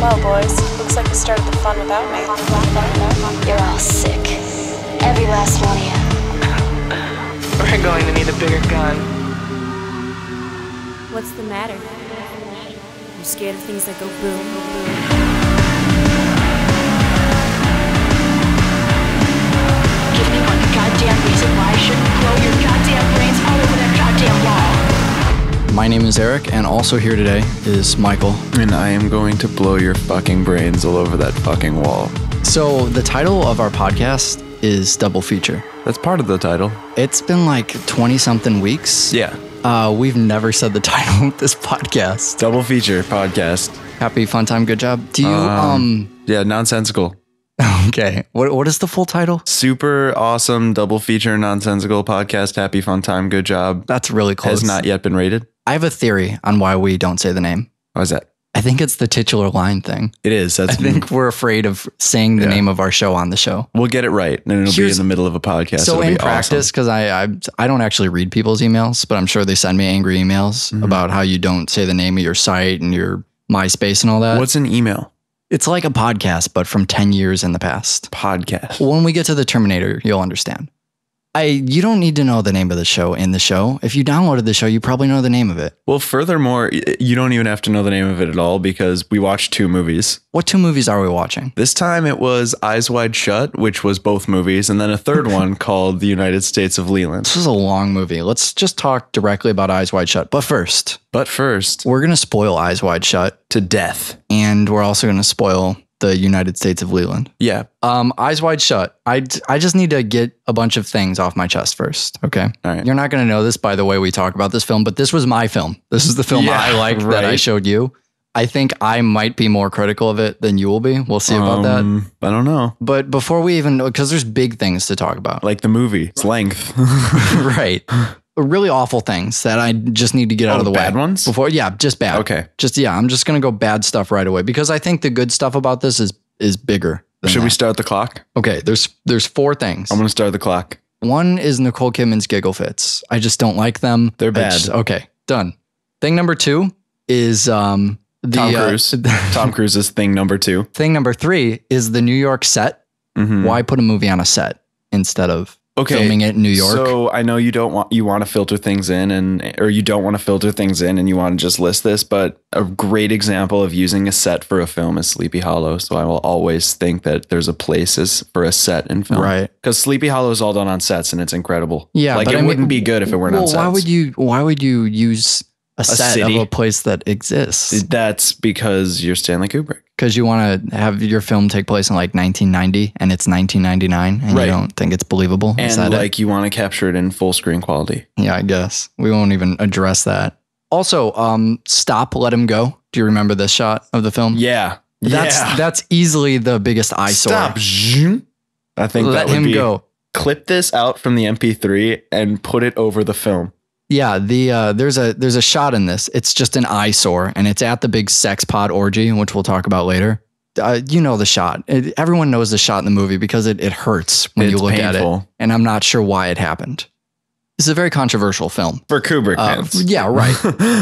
Well, boys, looks like you started the fun without me. You're all sick. Every last one of you. We're going to need a bigger gun. What's the matter? You scared of things that go boom, boom? Give me one goddamn reason why I shouldn't blow your goddamn brains all over that goddamn wall. My name is Eric, and also here today is Michael. And I am going to blow your fucking brains all over that fucking wall. So the title of our podcast is Double Feature. That's part of the title. It's been like 20-something weeks. Yeah. We've never said the title of this podcast. Double Feature podcast. Happy, fun time, good job. Do you, Yeah, nonsensical. Okay. What is the full title? Super awesome double feature nonsensical podcast. Happy, fun time, good job. That's really close. Has not yet been rated. I have a theory on why we don't say the name. Why is that? I think it's the titular line thing. It is. I think we're afraid of saying the name of our show on the show. We'll get it right, and it'll be in the middle of a podcast. So it'll in be practice, because I don't actually read people's emails, but I'm sure they send me angry emails about how you don't say the name of your site and your MySpace and all that. What's an email? It's like a podcast, but from 10 years in the past. Podcast. When we get to the Terminator, you'll understand. You don't need to know the name of the show in the show. If you downloaded the show, you probably know the name of it. Well, furthermore, you don't even have to know the name of it at all because we watched 2 movies. What 2 movies are we watching? This time it was Eyes Wide Shut, which was both movies, and then a third one called The United States of Leland. This is a long movie. Let's just talk directly about Eyes Wide Shut. But first, we're going to spoil Eyes Wide Shut to death. And we're also going to spoil the United States of Leland. Yeah. Eyes Wide Shut. I just need to get a bunch of things off my chest first. Okay. All right. You're not going to know this by the way we talk about this film, but this was my film. This is the film I liked that I showed you. I think I might be more critical of it than you will be. We'll see about that. I don't know. But before we even, because there's big things to talk about. Like the movie, its length. Right. Really awful things that I just need to get out of the way. Bad ones? Just bad. Okay. I'm just going to go bad stuff right away because I think the good stuff about this is bigger. Should we start the clock? Okay. There's 4 things. I'm going to start the clock. 1 is Nicole Kidman's giggle fits. I just don't like them. They're bad. Okay. Done. Thing number 2 is, Tom Cruise. Tom Cruise's thing number 2. Thing number 3 is the New York set. Mm-hmm. Why put a movie on a set instead of filming it in New York? So I know you want to filter things in or you don't want to filter things in and you want to just list this, but a great example of using a set for a film is Sleepy Hollow. So I will always think that there's a place for a set in film. Right. Because Sleepy Hollow is all done on sets and it's incredible. Yeah. Like but it wouldn't be good if it weren't on sets. Why would you use a set city of a place that exists? That's because you're Stanley Kubrick. Because you want to have your film take place in like 1990 and it's 1999 and you don't think it's believable. And like you want to capture it in full screen quality. Yeah, I guess. We won't even address that. Also, Stop, Let Him Go. Do you remember this shot of the film? Yeah. That's easily the biggest eyesore. Stop. I think Let that would him go. Clip this out from the MP3 and put it over the film. Yeah, there's a shot in this. It's just an eyesore, and it's at the big sex pod orgy, which we'll talk about later. You know the shot. Everyone knows the shot in the movie because it hurts when you look at it. And I'm not sure why it happened. This is a very controversial film. For Kubrick fans. Yeah, right.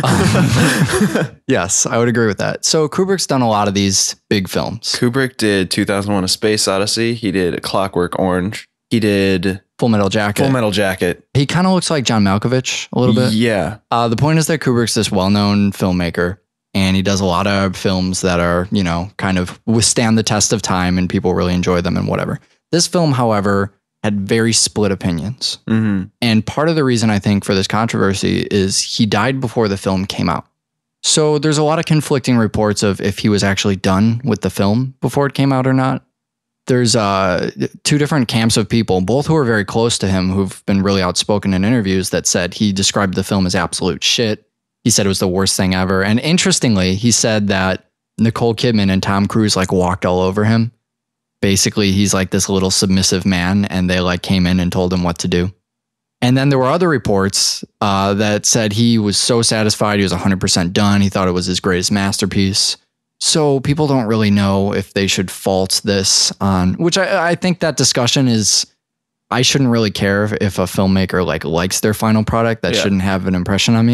Yes, I would agree with that. So Kubrick's done a lot of these big films. Kubrick did 2001: A Space Odyssey. He did A Clockwork Orange. He did Full Metal Jacket. He kind of looks like John Malkovich a little bit. Yeah. The point is that Kubrick's this well-known filmmaker, and he does a lot of films that are, kind of withstand the test of time, and people really enjoy them and whatever. This film, however, had very split opinions. Mm-hmm. And part of the reason I think for this controversy is he died before the film came out. So there's a lot of conflicting reports of if he was actually done with the film before it came out or not. There's 2 different camps of people, both who are very close to him, who've been really outspoken in interviews that said he described the film as absolute shit. He said it was the worst thing ever. And interestingly, he said that Nicole Kidman and Tom Cruise walked all over him. Basically, he's like this little submissive man and they came in and told him what to do. And then there were other reports that said he was so satisfied. He was 100% done. He thought it was his greatest masterpiece. So people don't really know if they should fault this on, which I think that discussion is, I shouldn't really care if a filmmaker likes their final product. That shouldn't have an impression on me.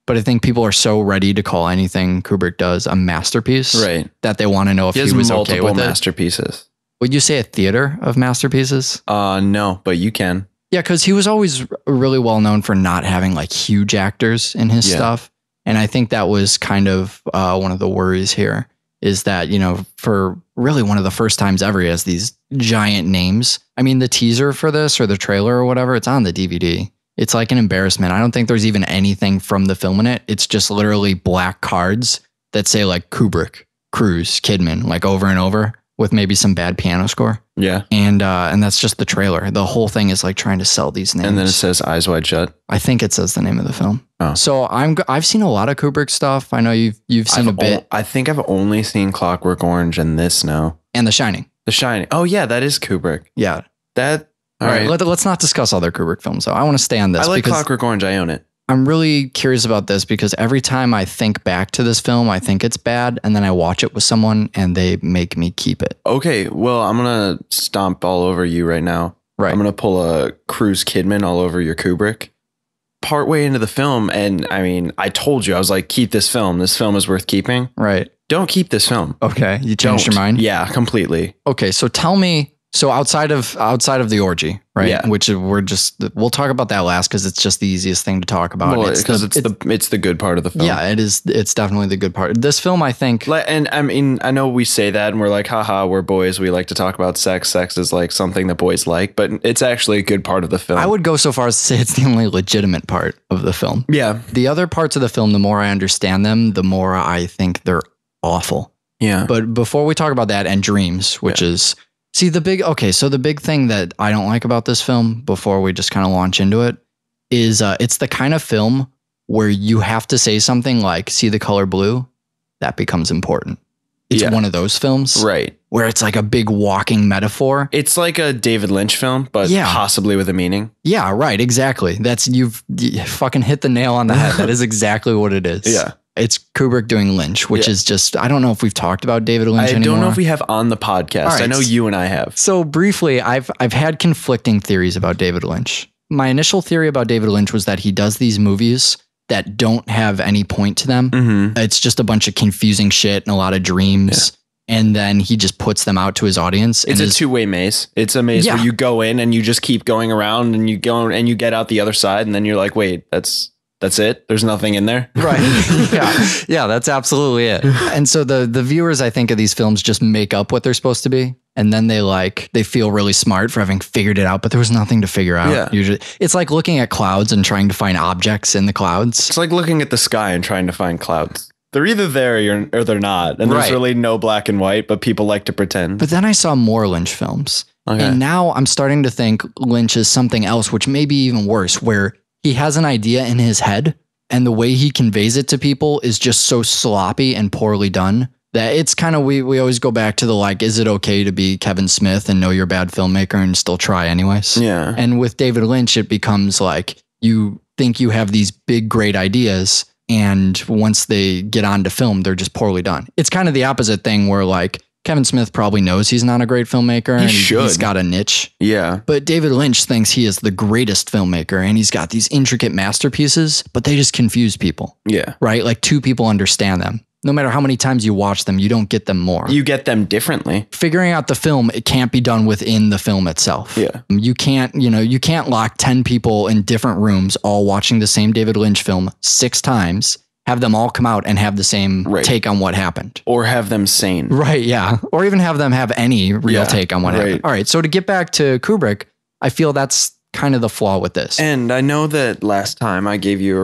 but I think people are so ready to call anything Kubrick does a masterpiece, Right. that they want to know if He he has was okay multiple with it. masterpieces. Would you say a theater of masterpieces? No, but you can. Yeah, because he was always really well known for not having like huge actors in his stuff. And I think that was kind of one of the worries here is that, you know, for really one of the first times ever, he has these giant names. I mean, the teaser for this or the trailer or whatever, it's on the DVD. It's like an embarrassment. I don't think there's even anything from the film in it. It's just literally black cards that say like Kubrick, Cruise, Kidman, like over and over with maybe some bad piano score. Yeah. And that's just the trailer. The whole thing is like trying to sell these names. And then it says Eyes Wide Shut. I think it says the name of the film. Oh. So I've seen a lot of Kubrick stuff. I know you've seen a bit. I think I've only seen Clockwork Orange and this now. And The Shining. The Shining. Oh yeah, that is Kubrick. Yeah. All right. Let's not discuss other Kubrick films though. I want to stay on this. I like because Clockwork Orange. I own it. I'm really curious about this because every time I think back to this film, I think it's bad. And then I watch it with someone and they make me keep it. Okay. Well, I'm going to stomp all over you right now. Right. I'm going to pull a Cruise Kidman all over your Kubrick. Partway into the film, and I mean, I told you, I was like, keep this film. This film is worth keeping. Right. Don't keep this film. Okay. You changed your mind? Yeah, completely. Okay. So tell me, so outside of the orgy, right? Yeah. Which we'll talk about that last because it's just the easiest thing to talk about. Well, because it's the good part of the film. Yeah, it is. It's definitely the good part. This film, I think. And I mean, I know we say that and we're like, haha, we're boys. We like to talk about sex. Sex is like something that boys like, but it's actually a good part of the film. I would go so far as to say it's the only legitimate part of the film. Yeah. The other parts of the film, the more I understand them, the more I think they're awful. Yeah. But before we talk about that and Dreams, which is, see the big thing that I don't like about this film before we just kind of launch into it is it's the kind of film where you have to say something like, see the color blue, that becomes important. It's one of those films. Right. Where it's like a big walking metaphor. It's like a David Lynch film, but possibly with a meaning. Yeah, right. Exactly. You fucking hit the nail on the head. That is exactly what it is. Yeah. It's Kubrick doing Lynch, which is just, I don't know if we've talked about David Lynch anymore. I don't know if we have on the podcast. Right. I know you and I have. So briefly, I've had conflicting theories about David Lynch. My initial theory about David Lynch was that he does these movies that don't have any point to them. Mm-hmm. It's just a bunch of confusing shit and a lot of dreams. Yeah. And then he just puts them out to his audience. It's a two-way maze. It's a maze where you go in and you just keep going around and you go and you get out the other side. And then you're like, wait, that's it. There's nothing in there. Right. Yeah, that's absolutely it. And so the viewers, I think, of these films just make up what they're supposed to be. And then they feel really smart for having figured it out, but there was nothing to figure out. Yeah. Usually it's like looking at clouds and trying to find objects in the clouds. It's like looking at the sky and trying to find clouds. They're either there or they're not. And there's really no black and white, but people like to pretend. But then I saw more Lynch films. Okay. And now I'm starting to think Lynch is something else, which may be even worse, where he has an idea in his head and the way he conveys it to people is just so sloppy and poorly done that it's kind of, we always go back to the like, is it okay to be Kevin Smith and know you're a bad filmmaker and still try anyways? Yeah. And with David Lynch, it becomes like you think you have these big, great ideas. And once they get onto film, they're just poorly done. It's kind of the opposite thing where like Kevin Smith probably knows he's not a great filmmaker and he's got a niche. Yeah. But David Lynch thinks he is the greatest filmmaker and he's got these intricate masterpieces, but they just confuse people. Yeah. Right? Like two people understand them. No matter how many times you watch them, you don't get them more. You get them differently. Figuring out the film, it can't be done within the film itself. Yeah. You can't lock 10 people in different rooms all watching the same David Lynch film 6 times, have them all come out and have the same take on what happened. Or have them sane. Right, yeah. Or even have them have any real take on what happened. All right, so to get back to Kubrick, I feel that's kind of the flaw with this. And I know that last time I gave you a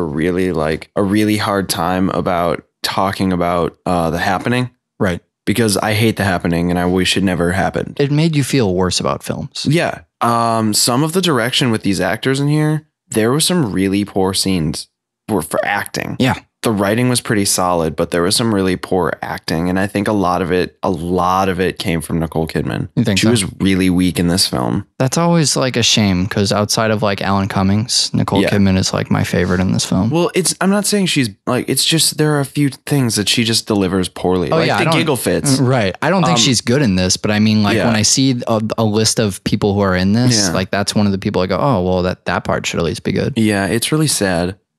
really hard time about talking about The Happening. Right. Because I hate The Happening and I wish it never happened. It made you feel worse about films. Yeah. Some of the direction with these actors in here, there were some really poor scenes for acting. Yeah. The writing was pretty solid, but there was some really poor acting. And I think a lot of it came from Nicole Kidman. You think she was really weak in this film. That's always like a shame because outside of like Alan Cummings, Nicole Kidman is like my favorite in this film. Well, I'm not saying she's like, it's just, there are a few things that she just delivers poorly. Oh, like the giggle fits. Right. I don't think she's good in this, but I mean like when I see a list of people who are in this, like that's one of the people I go, oh, well that part should at least be good. Yeah. It's really sad.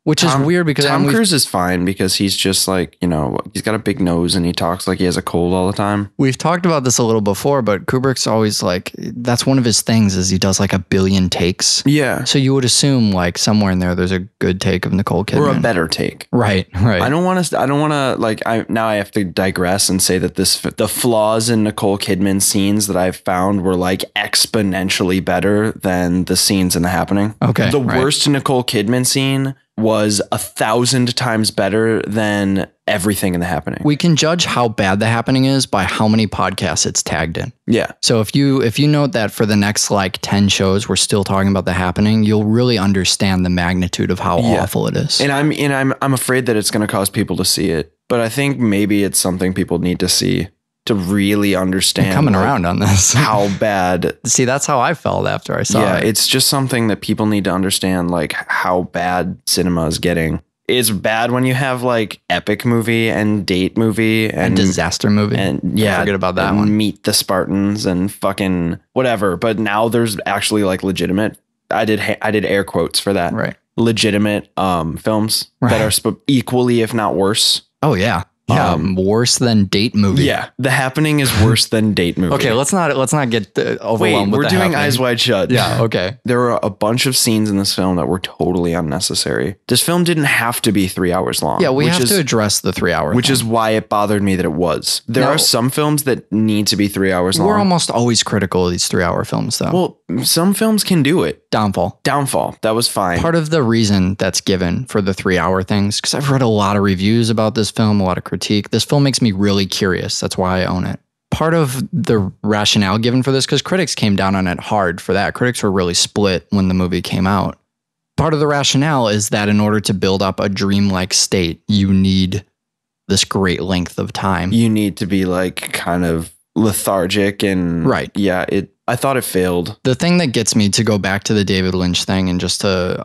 which is weird because Tom Cruise is fine because he's just like, you know, he's got a big nose and he talks like he has a cold all the time. We've talked about this a little before, but Kubrick's always like, that's one of his things is he does like 1 billion takes. Yeah. So you would assume like somewhere in there's a good take of Nicole Kidman. Or a better take. Right. I don't want to like, now I have to digress and say that the flaws in Nicole Kidman scenes that I've found were like exponentially better than the scenes in The Happening. Okay. The worst Nicole Kidman scene was 1,000 times better than everything in The Happening. We can judge how bad The Happening is by how many podcasts it's tagged in. Yeah. So if you note that for the next like 10 shows we're still talking about The Happening, you'll really understand the magnitude of how awful it is. And I'm afraid that it's going to cause people to see it, but I think maybe it's something people need to see to really understand. I'm coming around on this. How bad. See, that's how I felt after I saw it. Yeah, it's just something that people need to understand, like how bad cinema is getting. It's bad when you have like epic movie and date movie and disaster movie. And forget about that and one. Meet the Spartans and fucking whatever. But now there's actually like legitimate. I did air quotes for that. Right. Legitimate films that are equally, if not worse. Oh yeah. Yeah, worse than date movie. Yeah, The Happening is worse than date movie. Okay, let's not get overwhelmed. Wait, we're with doing Happening. Eyes Wide Shut. Yeah, okay. There were a bunch of scenes in this film that were totally unnecessary. This film didn't have to be 3 hours long. Yeah, we have to address the 3 hour Which is why it bothered me that it was. There are some films that need to be 3 hours long. We're almost always critical of these 3 hour films, though. Well, some films can do it. Downfall. That was fine. Part of the reason that's given for the 3 hour things, because I've read a lot of reviews about this film, a lot of critique. This film makes me really curious. That's why I own it. Part of the rationale given for this, because critics came down on it hard for that. Critics were really split when the movie came out. Part of the rationale is that in order to build up a dreamlike state, you need this great length of time. You need to be like kind of lethargic and yeah, I thought it failed. The thing that gets me to go back to the David Lynch thing and just to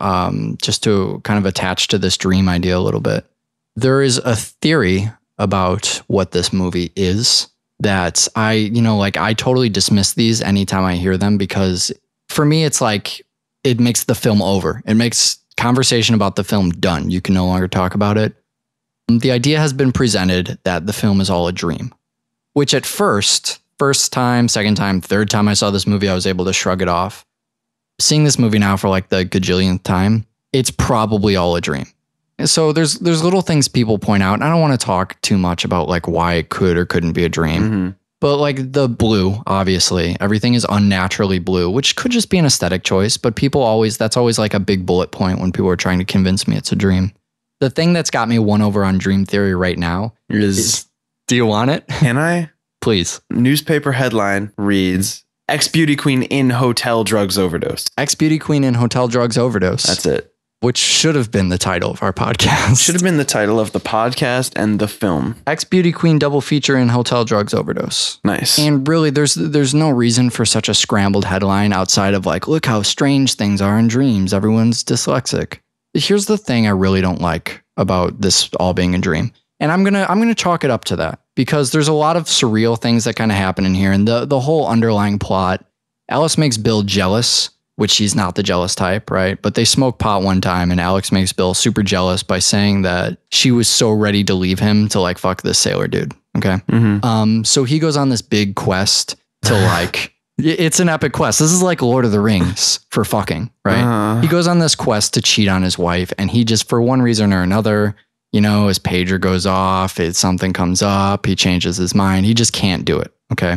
kind of attach to this dream idea a little bit. There is a theory about what this movie is that I totally dismiss these anytime I hear them, because for me, it's like, it makes the film over. It makes conversation about the film done. You can no longer talk about it. The idea has been presented that the film is all a dream, which at first time, second time, third time I saw this movie, I was able to shrug it off. Seeing this movie now for like the gajillionth time, it's probably all a dream. So there's little things people point out, and I don't want to talk too much about like why it could or couldn't be a dream. Mm-hmm. But like the blue, obviously, everything is unnaturally blue, which could just be an aesthetic choice, but that's always like a big bullet point when people are trying to convince me it's a dream. The thing that's got me won over on dream theory right now is do you want it? Can I? Please. Newspaper headline reads, ex-beauty queen in hotel drugs overdose. Ex-beauty queen in hotel drugs overdose. That's it. Which should have been the title of our podcast. Should have been the title of the podcast and the film. Ex-beauty queen double feature in hotel drugs overdose. Nice. And really, there's no reason for such a scrambled headline outside of like, look how strange things are in dreams. Everyone's dyslexic. Here's the thing I really don't like about this all being a dream. And I'm gonna chalk it up to that, because there's a lot of surreal things that kind of happen in here. And the whole underlying plot, Alice makes Bill jealous, which he's not the jealous type, right? But they smoke pot one time and Alex makes Bill super jealous by saying that she was so ready to leave him to like fuck this sailor dude. Okay. Mm-hmm. So he goes on this big quest to like, it's an epic quest. This is like Lord of the Rings for fucking, right? He goes on this quest to cheat on his wife, and he just, for one reason or another, his pager goes off, something comes up, he changes his mind. He just can't do it. Okay.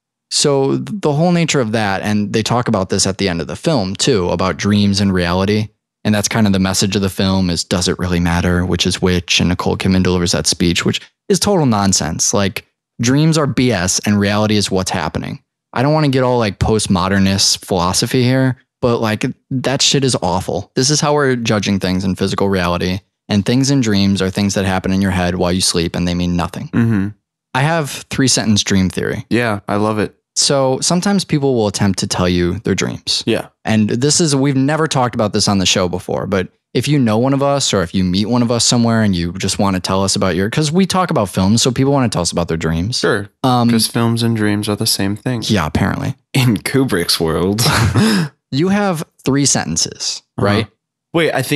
So the whole nature of that, and they talk about this at the end of the film too, about dreams and reality. And that's kind of the message of the film is, does it really matter which is which? And Nicole Kidman delivers that speech, which is total nonsense. Like, dreams are BS and reality is what's happening. I don't want to get all like postmodernist philosophy here, but like that shit is awful. This is how we're judging things in physical reality, and things in dreams are things that happen in your head while you sleep and they mean nothing. Mm-hmm. I have 3-sentence dream theory. Yeah, I love it. So sometimes people will attempt to tell you their dreams. Yeah. And we've never talked about this on the show before, but if you know one of us, or if you meet one of us somewhere and you just want to tell us about because we talk about films, so people want to tell us about their dreams. Sure. Because films and dreams are the same thing. Yeah, apparently. In Kubrick's world. You have 3 sentences, right? Wait, I think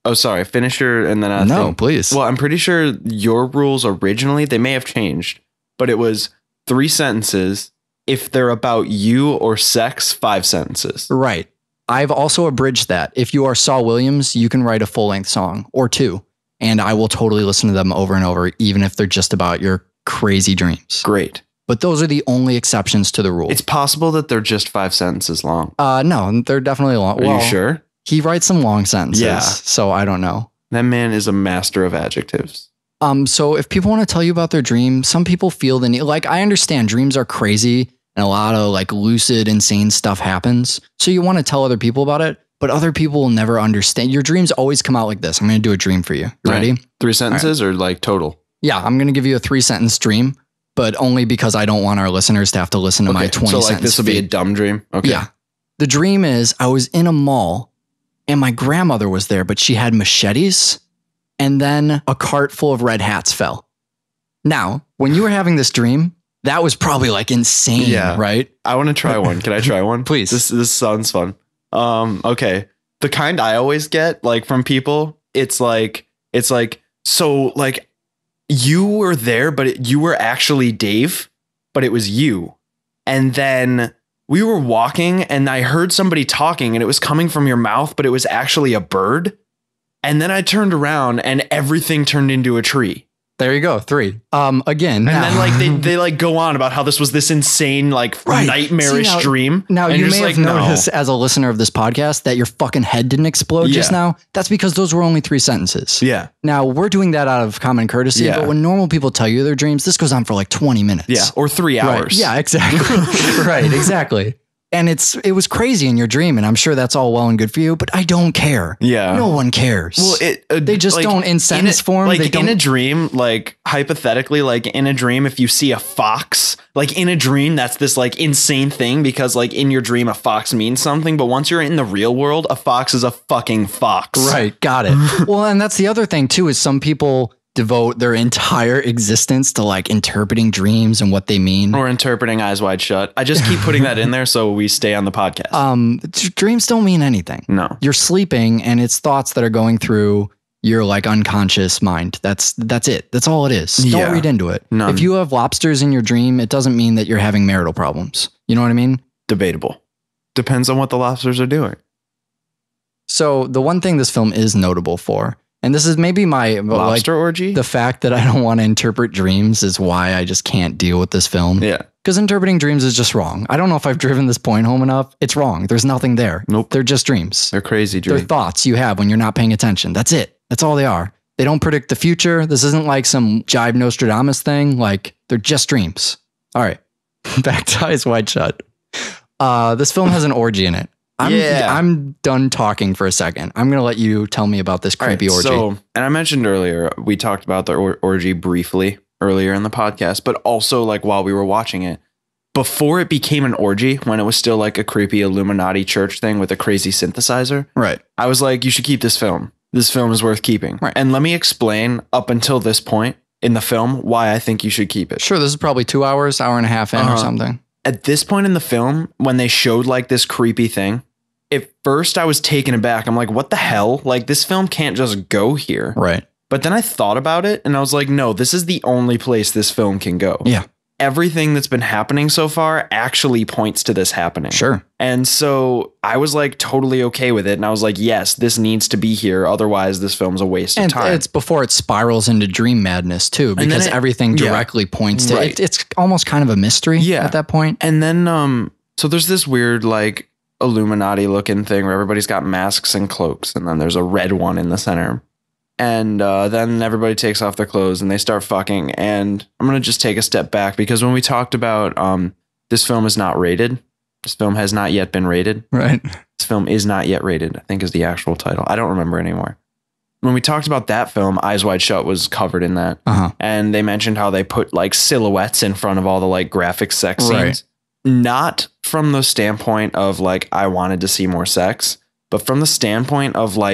Oh, sorry. Finish your and then I No, think, please. Well, I'm pretty sure your rules originally, they may have changed, but it was 3 sentences. If they're about you or sex, 5 sentences. Right. I've also abridged that. If you are Saul Williams, you can write a full-length song or 2, and I will totally listen to them over and over, even if they're just about your crazy dreams. Great. But those are the only exceptions to the rule. It's possible that they're just 5 sentences long. No, they're definitely long. Are you sure? He writes some long sentences, Yeah. so I don't know. That man is a master of adjectives. So if people want to tell you about their dream, some people feel the need. Like, I understand dreams are crazy and a lot of like lucid, insane stuff happens. So you want to tell other people about it, but other people will never understand. Your dreams always come out like this. I'm going to do a dream for you. You ready? 3 sentences or like total? Yeah, I'm going to give you a 3-sentence dream, but only because I don't want our listeners to have to listen to my 20 So sentence. like this will be a dumb dream? Okay. Yeah. The dream is I was in a mall and my grandmother was there, but she had machetes, and then a cart full of red hats fell. Now, when you were having this dream, that was probably like insane, right? I want to try one. Can I try one? Please. This sounds fun. Okay. The kind I always get like from people, it's like, so like you were there, but you were actually Dave, but it was you. And then we were walking and I heard somebody talking and it was coming from your mouth, but it was actually a bird. And then I turned around and everything turned into a tree. There you go. 3. Again. And now, then like they like go on about how this was this insane, like nightmarish See, now, dream. Now and you you're may just have like, noticed as a listener of this podcast that your fucking head didn't explode just Yeah. now. That's because those were only 3 sentences. Yeah. Now we're doing that out of common courtesy, Yeah. but when normal people tell you their dreams, this goes on for like 20 minutes. Yeah. Or 3 Right. hours. Yeah, exactly. Right, exactly. And it was crazy in your dream, and I'm sure that's all well and good for you, but I don't care. Yeah. No one cares. Well, they just like, don't in sentence form. Like they don't. in a dream, like hypothetically, like in a dream, if you see a fox, like in a dream, that's this like insane thing because like in your dream, a fox means something. But once you're in the real world, a fox is a fucking fox. Right. Got it. Well, and that's the other thing too, is some people devote their entire existence to like interpreting dreams and what they mean. Or interpreting Eyes Wide Shut. I just keep putting that in there so we stay on the podcast. Dreams don't mean anything. No. You're sleeping and it's thoughts that are going through your like unconscious mind. That's it. That's all it is. Yeah. Don't read into it. None. If you have lobsters in your dream, it doesn't mean that you're having marital problems. You know what I mean? Debatable. Depends on what the lobsters are doing. So the one thing this film is notable for, and this is maybe my Lobster orgy? the fact that I don't want to interpret dreams is why I just can't deal with this film. Yeah. Because interpreting dreams is just wrong. I don't know if I've driven this point home enough. It's wrong. There's nothing there. Nope. They're just dreams. They're crazy They're dreams. thoughts you have when you're not paying attention. That's it. That's all they are. They don't predict the future. This isn't like some jive Nostradamus thing. Like, they're just dreams. All right. Back to Eyes Wide Shut. This film has an orgy in it. I'm done talking for a second. I'm going to let you tell me about this creepy orgy. So, and I mentioned earlier, we talked about the orgy briefly earlier in the podcast, but also like while we were watching it, before it became an orgy, when it was still like a creepy Illuminati church thing with a crazy synthesizer. Right. I was like, you should keep this film. This film is worth keeping. Right. And let me explain up until this point in the film why I think you should keep it. Sure. This is probably 2 hours, hour and a half in or something. At this point in the film, when they showed like this creepy thing, at first I was taken aback. I'm like, what the hell? Like, this film can't just go here. Right. But then I thought about it and I was like, no, this is the only place this film can go. Yeah. Everything that's been happening so far actually points to this happening. Sure. And so I was like totally okay with it. And I was like, yes, this needs to be here. Otherwise, this film's a waste of time. It's before it spirals into dream madness too, then because it- everything directly points to Right. it. It's almost kind of a mystery at that point. And then, so there's this weird like Illuminati looking thing where everybody's got masks and cloaks. And then there's a red one in the center. And then everybody takes off their clothes and they start fucking. And I'm going to just take a step back because when we talked about this film is not rated. This film has not yet been rated. Right. This film is not yet rated, I think is the actual title. I don't remember anymore. When we talked about that film, Eyes Wide Shut was covered in that. And they mentioned how they put like silhouettes in front of all the like graphic sex scenes. Right. Not from the standpoint of like, I wanted to see more sex, but from the standpoint of like,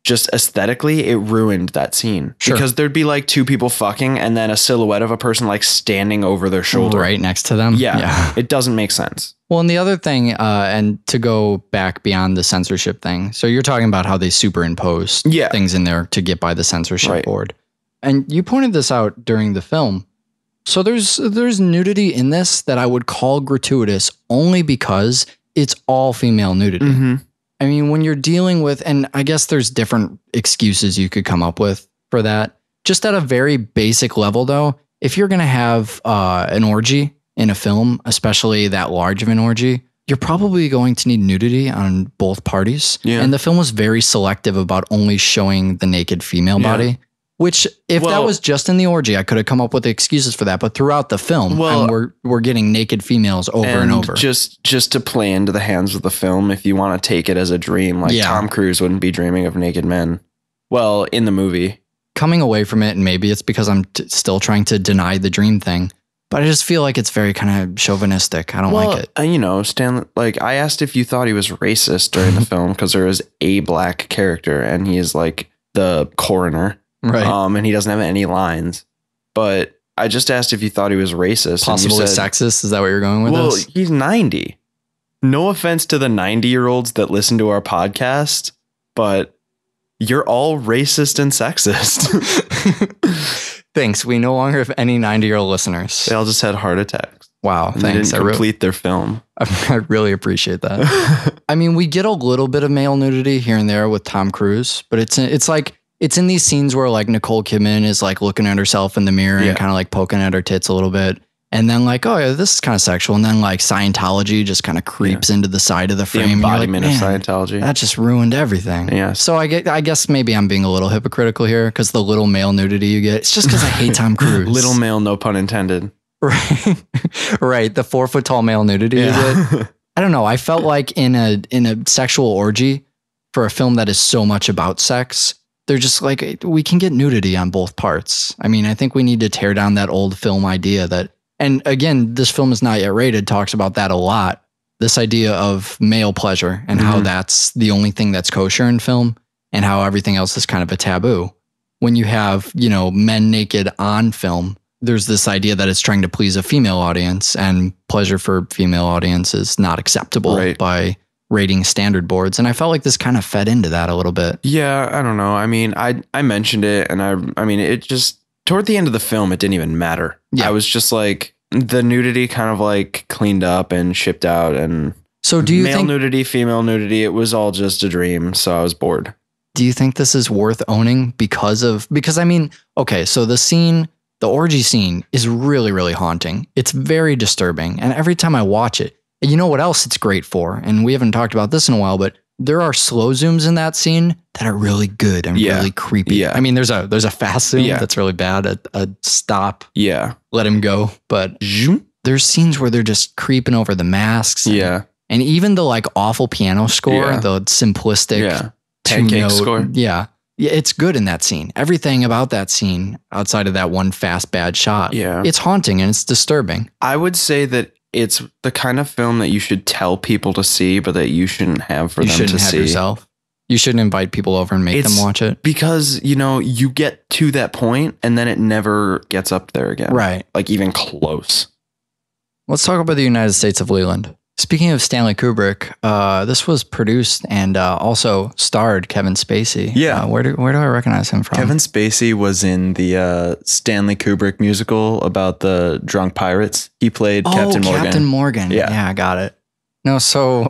just aesthetically, it ruined that scene. Sure. Because there'd be like two people fucking and then a silhouette of a person like standing over their shoulder. Right next to them. Yeah. It doesn't make sense. Well, and the other thing, and to go back beyond the censorship thing. So you're talking about how they superimpose things in there to get by the censorship board. And you pointed this out during the film. So there's nudity in this that I would call gratuitous only because it's all female nudity. Mm-hmm. I mean, when you're dealing with, and I guess there's different excuses you could come up with for that. Just at a very basic level, though, if you're going to have an orgy in a film, especially that large of an orgy, you're probably going to need nudity on both parties. Yeah. And the film was very selective about only showing the naked female body. Which, if that was just in the orgy, I could have come up with excuses for that. But throughout the film, we're getting naked females over and over. Just to play into the hands of the film, if you want to take it as a dream, like Tom Cruise wouldn't be dreaming of naked men. Well, in the movie. Coming away from it, and maybe it's because I'm still trying to deny the dream thing, but I just feel like it's very kind of chauvinistic. I don't like it. You know, Stan, like I asked if you thought he was racist during the film because there is a black character and he is like the coroner. Right. And he doesn't have any lines. But I just asked if you thought he was racist. Possibly sexist. Is that what you're going with? Well, he's 90. No offense to the 90-year-olds that listen to our podcast, but you're all racist and sexist. Thanks. We no longer have any 90-year-old listeners. They all just had heart attacks. Wow. And Thanks. They didn't complete their film. I really appreciate that. I mean, we get a little bit of male nudity here and there with Tom Cruise, but it's like, it's in these scenes where like Nicole Kidman is like looking at herself in the mirror and kind of like poking at her tits a little bit. And then like, oh yeah, this is kind of sexual. And then like Scientology just kind of creeps into the side of the frame. The embodiment of Scientology. That just ruined everything. Yeah. So I guess maybe I'm being a little hypocritical here because the little male nudity you get, it's just because I hate Tom Cruise. Little male, no pun intended. Right. Right. The 4 foot tall male nudity you get. I don't know. I felt like in a sexual orgy for a film that is so much about sex, they're just like, we can get nudity on both parts. I mean, I think we need to tear down that old film idea that, and again, this film is not yet rated, talks about that a lot. This idea of male pleasure and how that's the only thing that's kosher in film and how everything else is kind of a taboo. When you have, you know, men naked on film, there's this idea that it's trying to please a female audience, and pleasure for female audience is not acceptable by rating standard boards. And I felt like this kind of fed into that a little bit. Yeah, I don't know. I mean, I mentioned it, and I mean, it just, toward the end of the film, it didn't even matter. Yeah. I was just like, the nudity kind of like cleaned up and shipped out, and so do you think nudity, female nudity, it was all just a dream. So I was bored. Do you think this is worth owning because I mean, okay, so the orgy scene is really, really haunting. It's very disturbing. And every time I watch it, you know what else it's great for? And we haven't talked about this in a while, but there are slow zooms in that scene that are really good and really creepy. Yeah. I mean, there's a fast zoom that's really bad, a stop. Yeah. Let him go. But there's scenes where they're just creeping over the masks. Yeah. And even the like awful piano score, the simplistic pancake score. Yeah. Yeah, it's good in that scene. Everything about that scene outside of that one fast, bad shot. Yeah. It's haunting and it's disturbing. I would say that it's the kind of film that you should tell people to see, but that you shouldn't have for them to see. You shouldn't have yourself. You shouldn't invite people over and make them watch it. Because, you know, you get to that point and then it never gets up there again. Right. Like even close. Let's talk about the United States of Leland. Speaking of Stanley Kubrick, this was produced and also starred Kevin Spacey. Yeah. Where do I recognize him from? Kevin Spacey was in the Stanley Kubrick musical about the drunk pirates. He played Captain Morgan. Captain Morgan. Yeah, I got it. No, so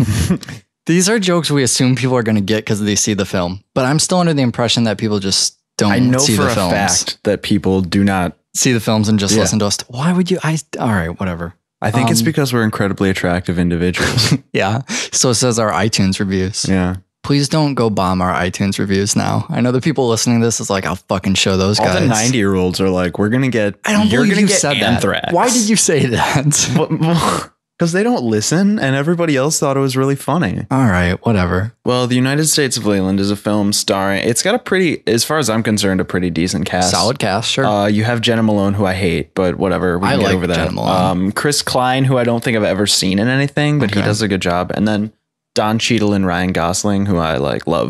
these are jokes we assume people are going to get because they see the film. But I'm still under the impression that people just don't see the films. I know for a fact that people do not see the films and just listen to us. Why would you? All right, whatever. I think it's because we're incredibly attractive individuals. Yeah. So it says our iTunes reviews. Yeah. Please don't go bomb our iTunes reviews now. I know the people listening to this is like, I'll fucking show those guys. All the 90-year-olds are like, we're going to get, I don't believe you said anthrax. That. Why did you say that? Because they don't listen and everybody else thought it was really funny. All right, whatever. Well, The United States of Leland is a film starring, it's got a pretty, as far as I'm concerned, a pretty decent cast. Solid cast, sure. You have Jenna Malone, who I hate, but whatever. We can get over that. Jenna Malone. Chris Klein, who I don't think I've ever seen in anything, but he does a good job. And then Don Cheadle and Ryan Gosling, who I like love.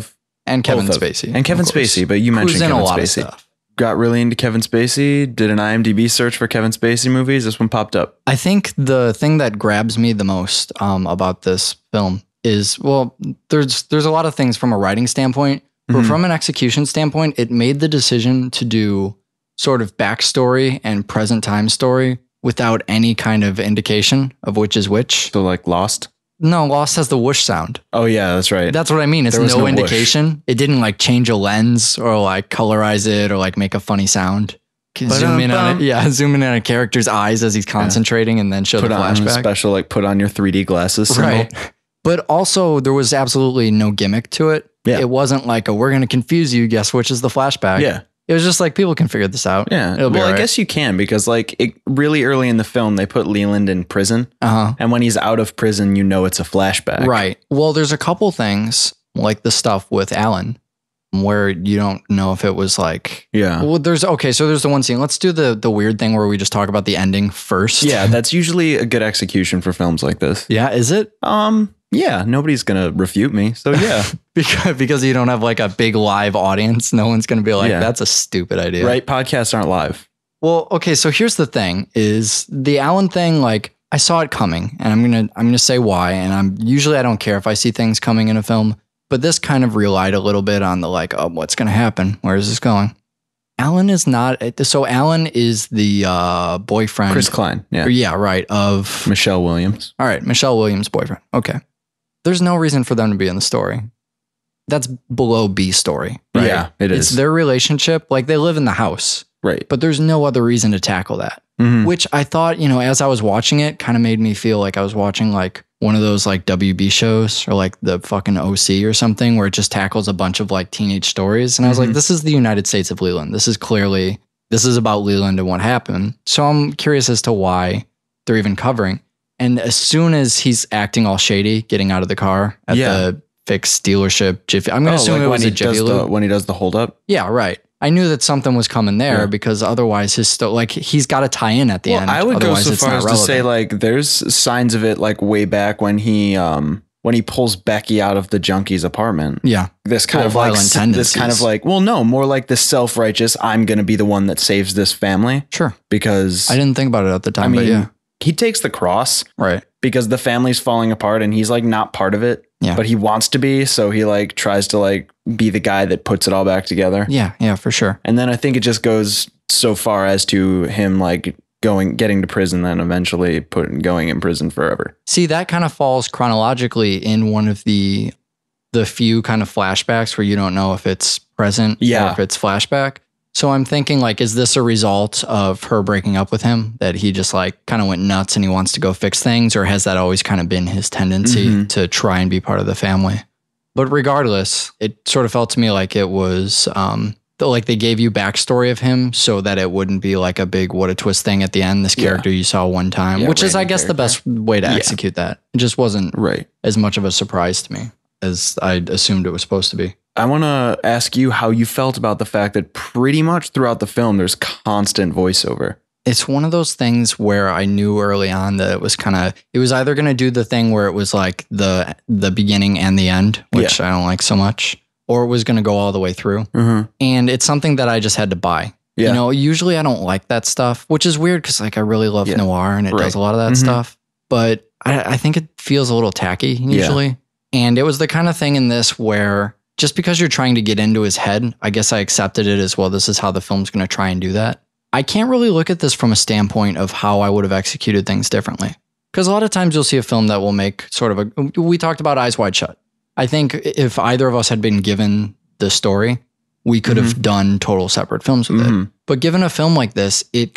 And Kevin Both of- Spacey. And Kevin of course. Spacey, but you Who's mentioned in Kevin a lot of Spacey. stuff. Got really into Kevin Spacey, did an IMDb search for Kevin Spacey movies. This one popped up. I think the thing that grabs me the most about this film is, well, there's a lot of things from a writing standpoint, but from an execution standpoint, it made the decision to do sort of backstory and present time story without any kind of indication of which is which. So like Lost? No, Lost has the whoosh sound. Oh yeah, that's right. That's what I mean. It's There was no no whoosh. indication. It didn't like change a lens or like colorize it or like make a funny sound. Zoom in on it. Yeah, zoom in on a character's eyes as he's concentrating and then show put the on a flashback. special, like put on your 3D glasses symbol. Right. But also there was absolutely no gimmick to it. Yeah. It wasn't like, we're going to confuse you. Guess which is the flashback. Yeah. It was just like, people can figure this out. Yeah. It'll be Well, all I right. guess you can, because like really early in the film, they put Leland in prison. Uh-huh. And when he's out of prison, you know it's a flashback. Right. Well, there's a couple things like the stuff with Alan where you don't know if it was like, Yeah. well, there's the one scene. Let's do the weird thing where we just talk about the ending first. Yeah, that's usually a good execution for films like this. Yeah. Is it? Yeah, nobody's gonna refute me. So yeah. because you don't have like a big live audience. No one's going to be like, Yeah. that's a stupid idea. Right? Podcasts aren't live. Well, okay, so here's the thing is the Alan thing, like I saw it coming and I'm going to say why. And I don't care if I see things coming in a film, but this kind of relied a little bit on the like, oh, what's going to happen? Where is this going? Alan is not, so Alan is the boyfriend. Chris Klein. Yeah. Yeah, right. Of Michelle Williams. All right, Michelle Williams' boyfriend. Okay. There's no reason for them to be in the story. That's below B story. Right? Yeah, it is. It's their relationship. Like they live in the house, Right. but there's no other reason to tackle that. Mhm. Which I thought, as I was watching it, kind of made me feel like I was watching like one of those like WB shows or like the fucking OC or something where it just tackles a bunch of like teenage stories. And I was like, this is the United States of Leland. This is about Leland and what happened. So I'm curious as to why they're even covering. And as soon as he's acting all shady, getting out of the car at the fixed dealership, Jiffy, I'm going to assume it was a Jiffy Lube. When he does the hold up. Yeah, right. I knew that something was coming there because otherwise he's got to tie in at the end. I would go Otherwise, so it's far not as to relevant. say like there's signs of it like way back when he pulls Becky out of the junkie's apartment. Yeah. This kind of like violent tendencies. more like this self-righteous, I'm going to be the one that saves this family. Sure. Because I didn't think about it at the time, I mean, but yeah. he takes the cross. Right. Because the family's falling apart and he's like not part of it. Yeah. But he wants to be, so he like tries to like be the guy that puts it all back together. Yeah, for sure. And then I think it just goes so far as to him like getting to prison, then eventually going in prison forever. See, that kind of falls chronologically in one of the few kind of flashbacks where you don't know if it's present or if it's flashback. So I'm thinking like, is this a result of her breaking up with him that he just like kind of went nuts and he wants to go fix things? Or has that always kind of been his tendency to try and be part of the family? But regardless, it sort of felt to me like it was like they gave you backstory of him so that it wouldn't be like a big what a twist thing at the end. This character you saw one time, which is, I guess, the best way to execute that. It just wasn't as much of a surprise to me as I assumed it was supposed to be. I want to ask you how you felt about the fact that pretty much throughout the film, there's constant voiceover. It's one of those things where I knew early on that it was either going to do the thing where it was like the beginning and the end, which I don't like so much, or it was going to go all the way through. And it's something that I just had to buy. Yeah. Usually I don't like that stuff, which is weird because like I really love noir and it does a lot of that stuff, but I think it feels a little tacky usually. Yeah. And it was the kind of thing in this where just because you're trying to get into his head, I guess I accepted it as well. This is how the film's going to try and do that. I can't really look at this from a standpoint of how I would have executed things differently. Because a lot of times you'll see a film that will make sort of we talked about Eyes Wide Shut. I think if either of us had been given the story, we could have done total separate films with it. But given a film like this, it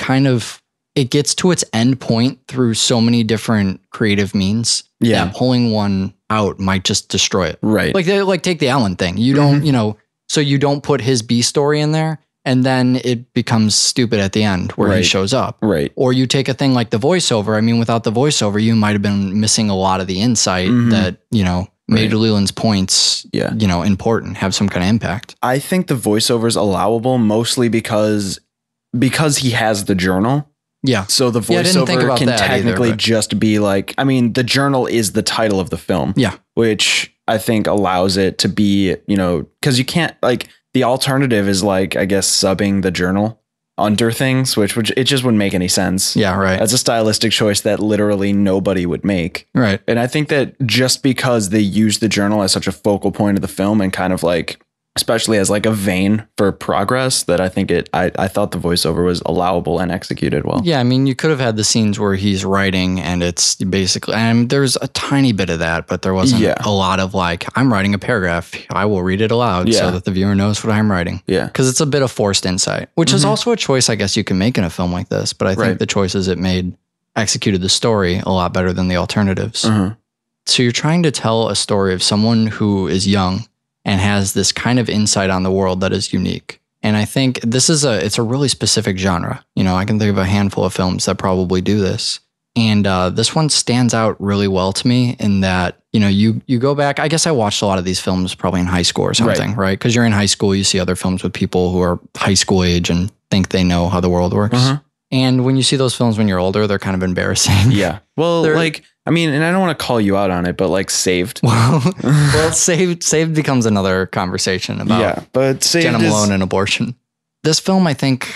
gets to its end point through so many different creative means that pulling one out might just destroy it. Right. Like take the Alan thing. You don't, so you don't put his B story in there and then it becomes stupid at the end where he shows up. Right. Or you take a thing like the voiceover. I mean, without the voiceover, you might have been missing a lot of the insight that, made Leland's points, important, have some kind of impact. I think the voiceover is allowable mostly because he has the journal. Yeah. So the voiceover can technically just be like, I mean, the journal is the title of the film. Yeah. Which I think allows it to be, you know, because you can't, like, the alternative is like, I guess, subbing the journal under things, which it just wouldn't make any sense. Yeah, right. That's a stylistic choice that literally nobody would make. Right. And I think that just because they use the journal as such a focal point of the film and kind of like, especially as like a vein for progress, that I think I thought the voiceover was allowable and executed well. Yeah, I mean, you could have had the scenes where he's writing and it's basically, and there's a tiny bit of that, but there wasn't a lot of like, I'm writing a paragraph, I will read it aloud so that the viewer knows what I'm writing. Yeah. Because it's a bit of forced insight, which is also a choice I guess you can make in a film like this, but I think the choices it made executed the story a lot better than the alternatives. So you're trying to tell a story of someone who is young and has this kind of insight on the world that is unique. And I think this is it's a really specific genre. You know, I can think of a handful of films that probably do this. And this one stands out really well to me in that, you know, you go back, I guess I watched a lot of these films probably in high school or something, right? Because you're in high school, you see other films with people who are high school age and think they know how the world works. And when you see those films when you're older, they're kind of embarrassing. Yeah. Well, like, I mean, and I don't want to call you out on it, but like Saved. Well, Saved becomes another conversation about but Saved Jenna Malone and abortion. This film, I think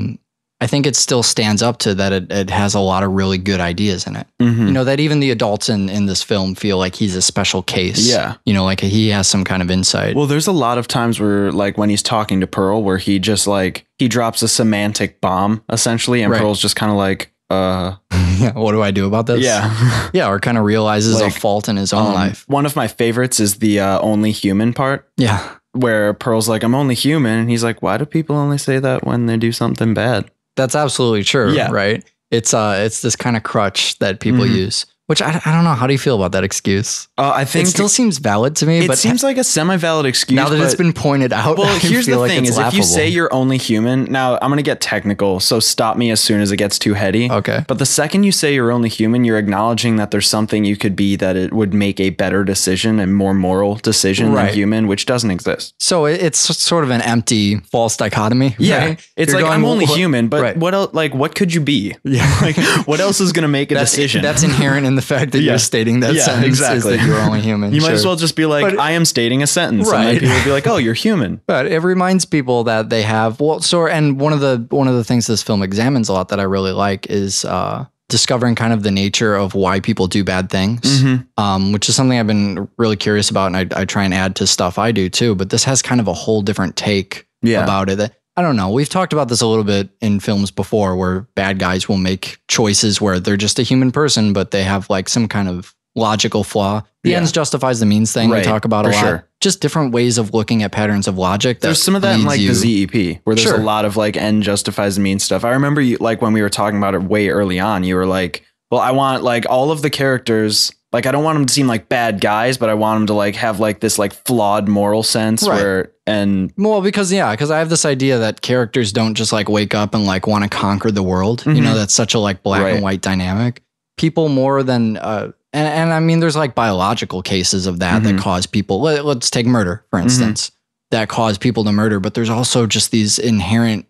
it still stands up to that. It has a lot of really good ideas in it. You know, that even the adults in this film feel like he's a special case. Yeah. You know, like he has some kind of insight. Well, there's a lot of times where like when he's talking to Pearl, where he just like, he drops a semantic bomb essentially. And Pearl's just kind of like, yeah, what do I do about this? Yeah. Yeah. Or kind of realizes a fault in his own life. One of my favorites is the only human part. Yeah. Where Pearl's like, I'm only human. And he's like, why do people only say that when they do something bad? That's absolutely true. Yeah. Right. It's this kind of crutch that people use. Which I don't know. How do you feel about that excuse? I think it still seems valid to me. It seems like a semi-valid excuse. Now that it's been pointed out. Well, here's the thing: is laughable. if you say you're only human, now I'm gonna get technical, so stop me as soon as it gets too heady. Okay. But the second you say you're only human, you're acknowledging that there's something you could be that it would make a better decision and more moral decision than human, which doesn't exist. So it's sort of an empty, false dichotomy. Yeah. Right? It's you're like I'm only human, but what else? Like, what could you be? Yeah. Like, what else is gonna make a decision? That's inherent in the fact that you're stating that sentence is that you're only human. You might as well just be like, I am stating a sentence. Right. And then people will be like, oh, you're human. But it reminds people that they have, and one of the things this film examines a lot that I really like is discovering kind of the nature of why people do bad things, which is something I've been really curious about. And I try and add to stuff I do too, but this has kind of a whole different take about it. I don't know. We've talked about this a little bit in films before where bad guys will make choices where they're just a human person, but they have like some kind of logical flaw. The ends justifies the means thing we talk about a lot. Sure. Just different ways of looking at patterns of logic. There's some of that in like the ZEP where there's a lot of like end justifies the means stuff. I remember you, like when we were talking about it way early on, you were like, well, I want like all of the characters, like I don't want them to seem like bad guys, but I want them to like have like this like flawed moral sense because I have this idea that characters don't just like wake up and like want to conquer the world. You know, that's such a like black and white dynamic. People more than and I mean there's like biological cases of that that cause people, let's take murder for instance, that cause people to murder, but there's also just these inherently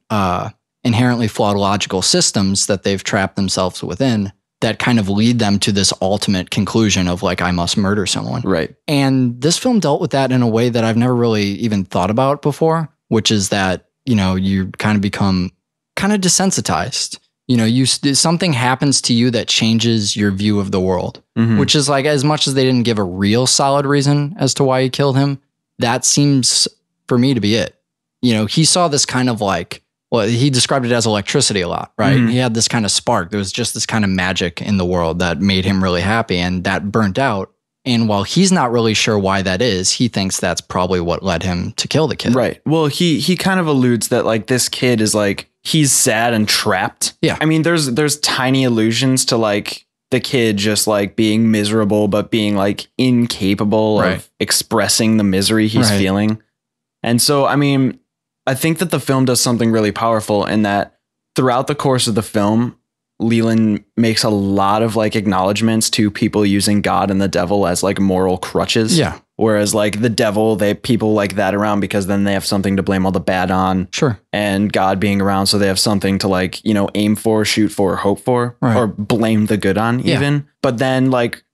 flawed logical systems that they've trapped themselves within that kind of lead them to this ultimate conclusion of like, I must murder someone. Right. And this film dealt with that in a way that I've never really even thought about before, which is that, you know, you kind of become kind of desensitized. You know, something happens to you that changes your view of the world, which is like, as much as they didn't give a real solid reason as to why he killed him, that seems for me to be it. You know, he saw this kind of like, well, he described it as electricity a lot, right? He had this kind of spark. There was just this kind of magic in the world that made him really happy, and that burnt out. And while he's not really sure why that is, he thinks that's probably what led him to kill the kid. Right. Well, he kind of alludes that like this kid is like, he's sad and trapped. Yeah. I mean, there's tiny allusions to like the kid just like being miserable, but being like incapable of expressing the misery he's feeling. And so, I mean, I think that the film does something really powerful in that throughout the course of the film, Leland makes a lot of like acknowledgments to people using God and the devil as like moral crutches. Yeah. Whereas like the devil, people like that around because then they have something to blame all the bad on. Sure. And God being around, so they have something to like, you know, aim for, shoot for, hope for, or blame the good on even. But then like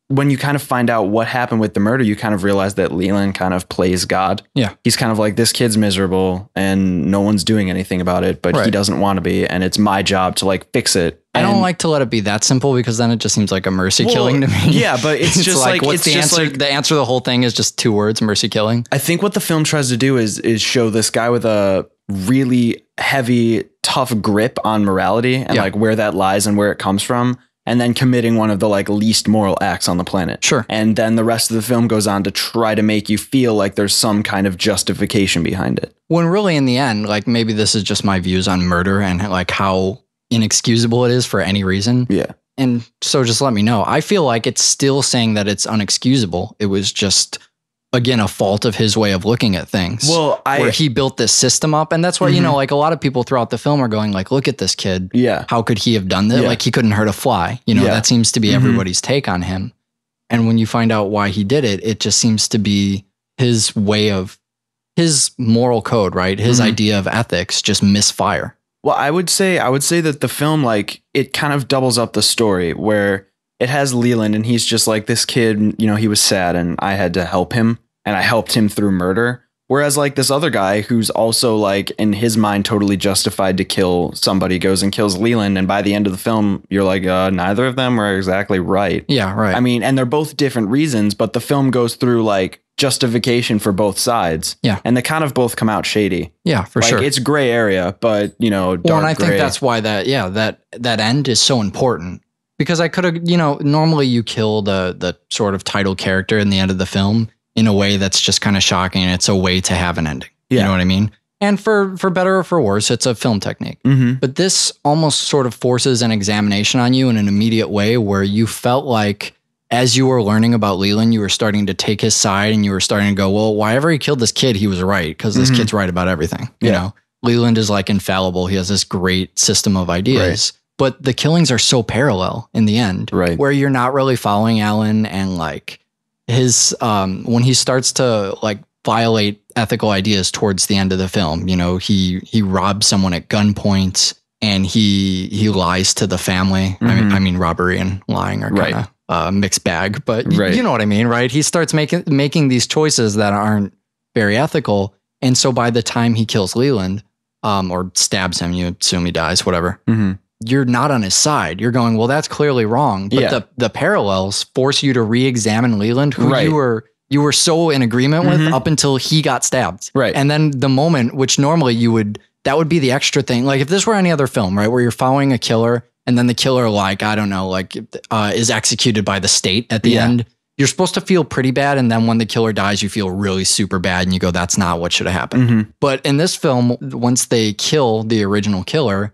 when you kind of find out what happened with the murder, you kind of realize that Leland kind of plays God. Yeah. He's kind of like, this kid's miserable and no one's doing anything about it, but he doesn't want to be. And it's my job to like fix it. I don't like to let it be that simple because then it just seems like a mercy killing to me. Yeah, but it's just like what's the answer? The answer to the whole thing is just 2 words: mercy killing. I think what the film tries to do is show this guy with a really heavy, tough grip on morality and like where that lies and where it comes from, and then committing one of the like least moral acts on the planet. Sure. And then the rest of the film goes on to try to make you feel like there's some kind of justification behind it. When really in the end, like maybe this is just my views on murder and like how inexcusable it is for any reason. Yeah. And so just let me know. I feel like it's still saying that it's unexcusable. It was just, again, a fault of his way of looking at things. Well, where he built this system up. And that's why, you know, like a lot of people throughout the film are going like, look at this kid. Yeah. How could he have done that? Yeah. Like he couldn't hurt a fly. You know, that seems to be everybody's take on him. And when you find out why he did it, it just seems to be his way of, his moral code, right? His idea of ethics just misfire. Well, I would say that the film, like, it kind of doubles up the story where it has Leland and he's just like this kid, you know, he was sad and I had to help him and I helped him through murder. Whereas like this other guy who's also like in his mind totally justified to kill somebody goes and kills Leland. And by the end of the film, you're like, neither of them were exactly right. Yeah, right. I mean, and they're both different reasons, but the film goes through like justification for both sides. Yeah. And they kind of both come out shady. Yeah, for like, sure. It's gray area, but you know, dark well, and I think gray. that's why that end is so important. Because I could have, you know, normally you kill the sort of title character in the end of the film in a way that's just kind of shocking. And it's a way to have an ending. Yeah. You know what I mean? And for better or for worse, it's a film technique. But this almost sort of forces an examination on you in an immediate way where you felt like as you were learning about Leland, you were starting to take his side and you were starting to go, well, whenever he killed this kid, he was right because this kid's right about everything. You know, Leland is like infallible. He has this great system of ideas. Right. But the killings are so parallel in the end, right? Where you're not really following Alan and like his when he starts to like violate ethical ideas towards the end of the film. You know, he robs someone at gunpoint and he lies to the family. I mean, robbery and lying are kind of mixed bag, but you know what I mean, right? He starts making these choices that aren't very ethical, and so by the time he kills Leland, or stabs him, you assume he dies, whatever. You're not on his side. You're going, well, that's clearly wrong. But the parallels force you to re-examine Leland, who you were so in agreement with up until he got stabbed. Right. And then the moment, which normally that would be the extra thing. Like if this were any other film, right, where you're following a killer and then the killer, like, I don't know, like is executed by the state at the end. You're supposed to feel pretty bad. And then when the killer dies, you feel really super bad. And you go, that's not what should have happened. But in this film, once they kill the original killer,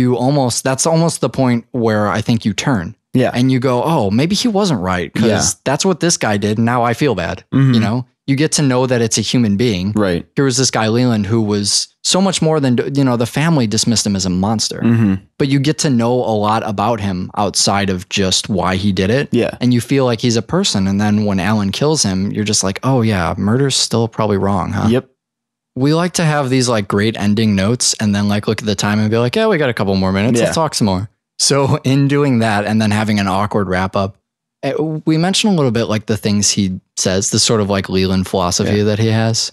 that's almost the point where I think you turn. Yeah. And you go, oh, maybe he wasn't right because that's what this guy did. And now I feel bad. You know, you get to know that it's a human being. Right. Here was this guy, Leland, who was so much more than, you know, the family dismissed him as a monster. But you get to know a lot about him outside of just why he did it. Yeah. And you feel like he's a person. And then when Alan kills him, you're just like, oh, yeah, murder's still probably wrong, huh? Yep. We like to have these like great ending notes and then like look at the time and be like, yeah, we got a couple more minutes. Let's talk some more. So in doing that and then having an awkward wrap up, we mentioned a little bit like the things he says, the sort of like Leland philosophy that he has.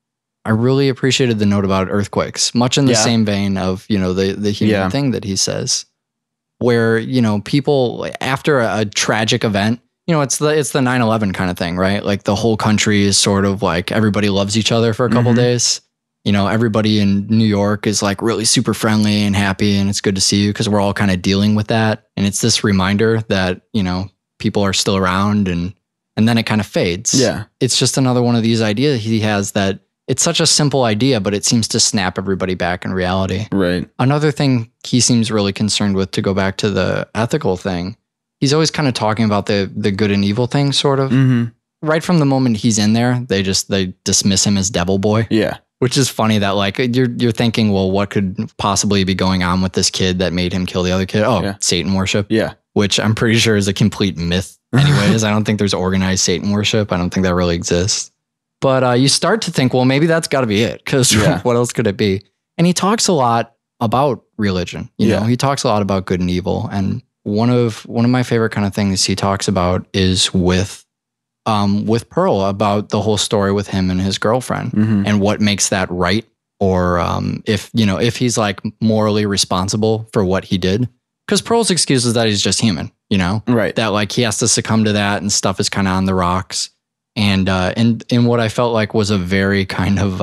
I really appreciated the note about earthquakes, much in the same vein of, you know, the human thing that he says, where, you know, people after a tragic event, you know, it's the 9/11 kind of thing, right? Like the whole country is sort of like everybody loves each other for a couple days. You know, everybody in New York is like really super friendly and happy and it's good to see you because we're all kind of dealing with that. And it's this reminder that, you know, people are still around and then it kind of fades. Yeah. It's just another one of these ideas he has that it's such a simple idea, but it seems to snap everybody back in reality. Right. Another thing he seems really concerned with, to go back to the ethical thing, he's always kind of talking about the good and evil thing, sort of. Right from the moment he's in there, they dismiss him as Devil Boy. Yeah. Which is funny that like you're thinking, well, what could possibly be going on with this kid that made him kill the other kid? Oh, Satan worship. Yeah. Which I'm pretty sure is a complete myth anyways. I don't think there's organized Satan worship. I don't think that really exists. But you start to think, well, maybe that's got to be it, because what else could it be? And he talks a lot about religion. You know, he talks a lot about good and evil. And one of my favorite kind of things he talks about is with Pearl, about the whole story with him and his girlfriend and what makes that right, or if he's like morally responsible for what he did. Because Pearl's excuse is that he's just human, right? That like he has to succumb to that and stuff is kind of on the rocks. And in what I felt like was a very kind of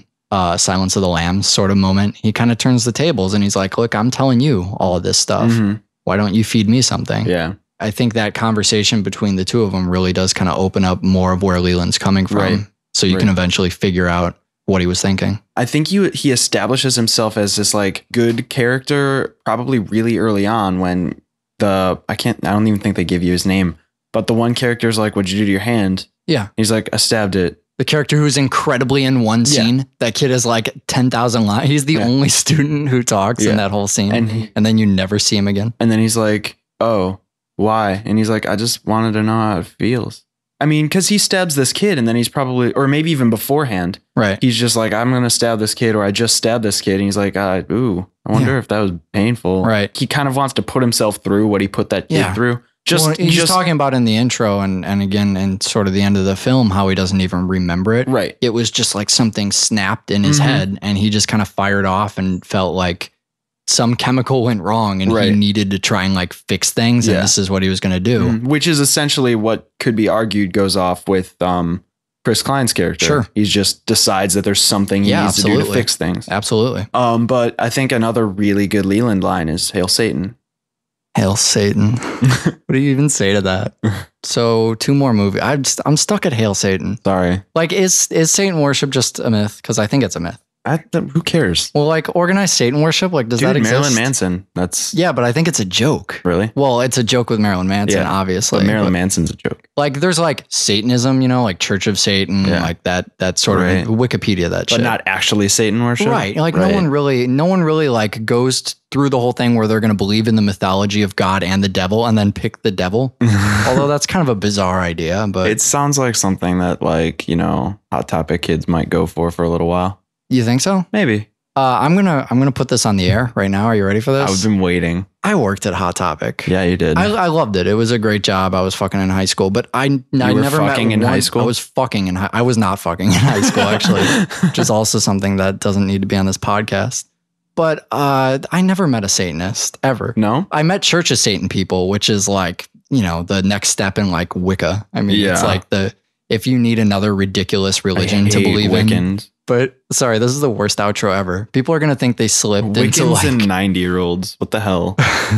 Silence of the Lambs sort of moment, he kind of turns the tables and he's like, look, I'm telling you all of this stuff. Why don't you feed me something? Yeah. I think that conversation between the two of them really does kind of open up more of where Leland's coming from. Right. So you can eventually figure out what he was thinking. I think he establishes himself as this like good character probably really early on when I don't even think they give you his name, but the one character's like, what'd you do to your hand? Yeah. He's like, I stabbed it. The character who's incredibly in one scene. Yeah. That kid is like 10,000 lines. He's the only student who talks in that whole scene. And then you never see him again. And then he's like, oh, why? And he's like, I just wanted to know how it feels. I mean, because he stabs this kid and then he's probably, or maybe even beforehand, right? He's just like, I'm going to stab this kid, or I just stabbed this kid. And he's like, I wonder if that was painful. Right. He kind of wants to put himself through what he put that kid through. He's talking about in the intro and again in sort of the end of the film how he doesn't even remember it. Right. It was just like something snapped in his head and he just kind of fired off and felt like some chemical went wrong and he needed to try and like fix things and this is what he was going to do. Which is essentially what could be argued goes off with Chris Klein's character. Sure. He just decides that the's something he needs to do to fix things. Absolutely. But I think another really good Leland line is Hail Satan. Hail Satan. What do you even say to that? So 2 more movies. I'm stuck at Hail Satan. Sorry. Like is Satan worship just a myth? Because I think it's a myth. Who cares? Well, like organized Satan worship, like does that exist? Marilyn Manson. Yeah, but I think it's a joke. Really? Well, it's a joke with Marilyn Manson, obviously. But Marilyn Manson's a joke. Like there's like Satanism, like Church of Satan, like that sort of Wikipedia that shit. But not actually Satan worship. Right. Like no one really like goes through the whole thing where they're going to believe in the mythology of God and the devil and then pick the devil. Although that's kind of a bizarre idea, but it sounds like something that like, Hot Topic kids might go for a little while. You think so? Maybe. I'm gonna put this on the air right now. Are you ready for this? I've been waiting. I worked at Hot Topic. Yeah, you did. I loved it. It was a great job. I was fucking in high school, but I never fucking in high school. I was fucking in. I was not fucking in high school actually, which is also something that doesn't need to be on this podcast. But I never met a Satanist ever. No, I met Church of Satan people, which is like the next step in like Wicca. I mean, it's like if you need another ridiculous religion to believe in. But sorry, this is the worst outro ever. People are going to think they slipped into like and 90-year-olds. What the hell?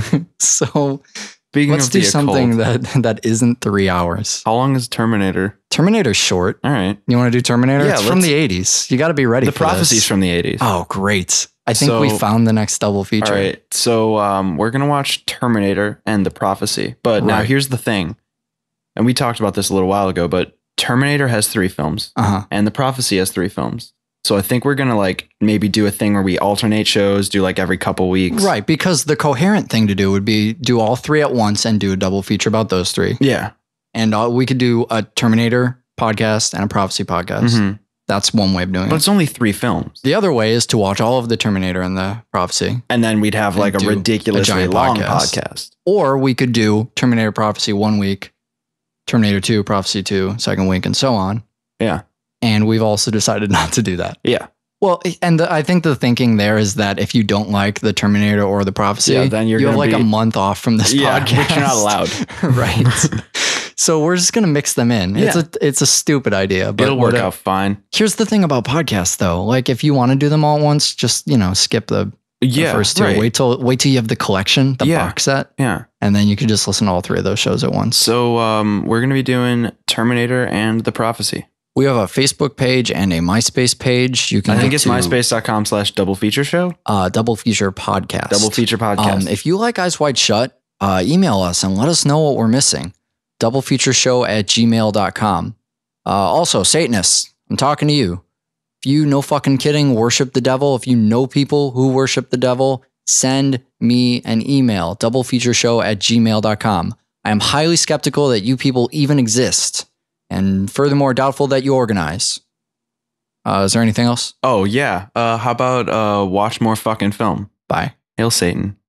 So let's do something that isn't 3 hours. How long is Terminator? Terminator's short. All right. You want to do Terminator? Yeah, it's from the 80s. You got to be ready for this. The Prophecy's from the 80s. Oh, great. I think we found the next double feature. All right. So we're going to watch Terminator and The Prophecy. But now here's the thing. And we talked about this a little while ago, but Terminator has 3 films and The Prophecy has 3 films. So I think we're going to like maybe do a thing where we alternate shows, do like every couple weeks. Right. Because the coherent thing to do would be do all 3 at once and do a double feature about those 3. Yeah. And we could do a Terminator podcast and a Prophecy podcast. That's one way of doing it. But it's only 3 films. The other way is to watch all of the Terminator and the Prophecy. And then we'd have like a ridiculously long podcast. Or we could do Terminator Prophecy 1 week, Terminator 2, Prophecy 2, second week, and so on. Yeah. And we've also decided not to do that. Yeah. Well, and I think the thinking there is that if you don't like the Terminator or the Prophecy, then you have like a month off from this podcast. Which you're not allowed. Right. So we're just going to mix them in. Yeah. It's a stupid idea, but it'll work out fine. Here's the thing about podcasts though. Like if you want to do them all at once, just, skip the first 2. Right. Wait till you have the collection, the box set. Yeah. And then you could just listen to all 3 of those shows at once. So we're going to be doing Terminator and The Prophecy. We have a Facebook page and a MySpace page. You can I think it's myspace.com/double feature show. Double feature podcast. Double feature podcast. If you like Eyes Wide Shut, email us and let us know what we're missing. Doublefeatureshow@gmail.com. Also, Satanists, I'm talking to you. If you, no fucking kidding, worship the devil, if you know people who worship the devil, send me an email. Doublefeatureshow@gmail.com. I am highly skeptical that you people even exist. And furthermore, doubtful that you organize. Is there anything else? Oh, yeah. How about watch more fucking film? Bye. Hail Satan.